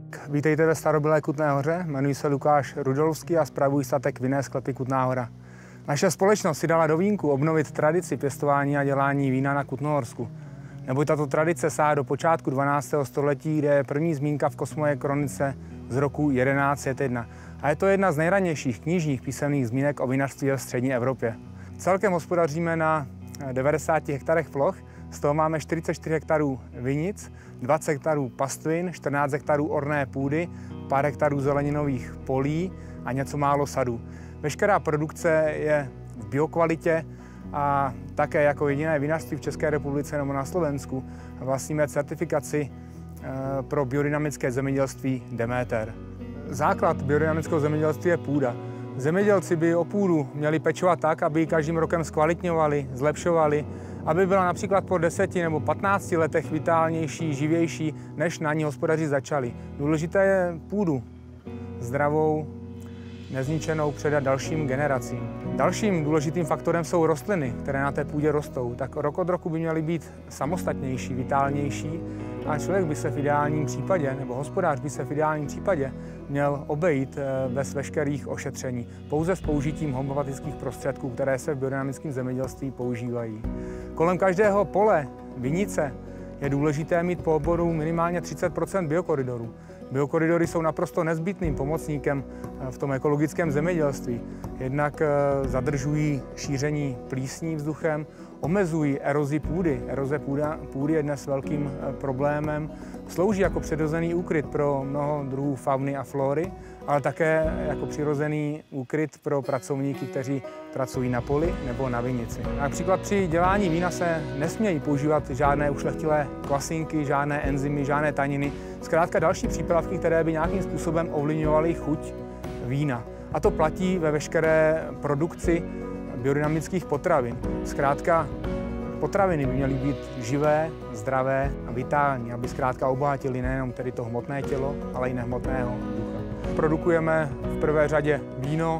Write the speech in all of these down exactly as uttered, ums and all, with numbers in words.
Vítejte ve starobylé Kutné Hoře, jmenuji se Lukáš Rudolfský a spravuji statek Vinné sklepy Kutná Hora. Naše společnost si dala do vínku obnovit tradici pěstování a dělání vína na Kutnohorsku. Neboť tato tradice sahá do počátku dvanáctého století, kde je první zmínka v Kosmově kronice z roku jedenáct set jedna. A je to jedna z nejranějších knižních písemných zmínek o vinařství ve střední Evropě. Celkem hospodaříme na devadesáti hektarech ploch, z toho máme čtyřicet čtyři hektarů vinic, dvacet hektarů pastvin, čtrnáct hektarů orné půdy, pár hektarů zeleninových polí a něco málo sadů. Veškerá produkce je v biokvalitě a také jako jediné vinařství v České republice nebo na Slovensku vlastníme certifikaci pro biodynamické zemědělství Demeter. Základ biodynamického zemědělství je půda. Zemědělci by o půdu měli pečovat tak, aby ji každým rokem zkvalitňovali, zlepšovali, aby byla například po deseti nebo patnácti letech vitálnější, živější, než na ní hospodaři začali. Důležité je půdu zdravou, nezničenou předat dalším generacím. Dalším důležitým faktorem jsou rostliny, které na té půdě rostou. Tak rok od roku by měly být samostatnější, vitálnější a člověk by se v ideálním případě, nebo hospodář by se v ideálním případě měl obejít bez veškerých ošetření, pouze s použitím homeopatických prostředků, které se v biodynamickém zemědělství používají. Kolem každého pole vinice je důležité mít po oboru minimálně třicet procent biokoridoru. Biokoridory jsou naprosto nezbytným pomocníkem v tom ekologickém zemědělství. Jednak zadržují šíření plísní vzduchem, omezují erozi půdy. Eroze půdy je dnes velkým problémem. Slouží jako přirozený úkryt pro mnoho druhů fauny a flory, ale také jako přirozený úkryt pro pracovníky, kteří pracují na poli nebo na vinici. Například při dělání vína se nesmějí používat žádné ušlechtilé kvasinky, žádné enzymy, žádné taniny, zkrátka další přípravky, které by nějakým způsobem ovlivňovaly chuť vína. A to platí ve veškeré produkci biodynamických potravin. Zkrátka potraviny by měly být živé, zdravé a vitální, aby zkrátka obohatily nejenom tedy to hmotné tělo, ale i nehmotného ducha. Produkujeme v prvé řadě víno,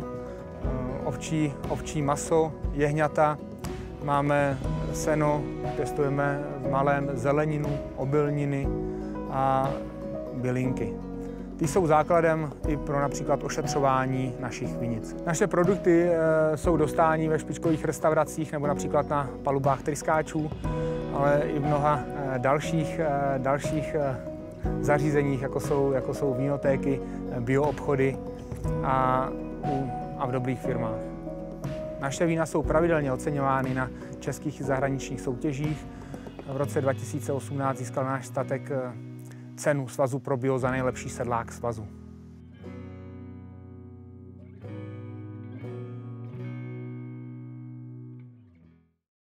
ovčí, ovčí maso, jehňata, máme seno, pěstujeme v malém zeleninu, obilniny a bylinky. Ty jsou základem i pro například ošetřování našich vinic. Naše produkty jsou dostání ve špičkových restauracích nebo například na palubách tryskáčů, ale i v mnoha dalších, dalších zařízeních, jako jsou, jako jsou vínotéky, bioobchody a, a v dobrých firmách. Naše vína jsou pravidelně oceňovány na českých i zahraničních soutěžích. V roce dva tisíce osmnáct získal náš statek cenu Svazu pro bio za nejlepší sedlák svazu.